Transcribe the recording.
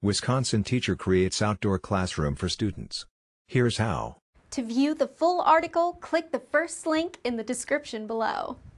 Wisconsin teacher creates outdoor classroom for students. Here's how. To view the full article, click the first link in the description below.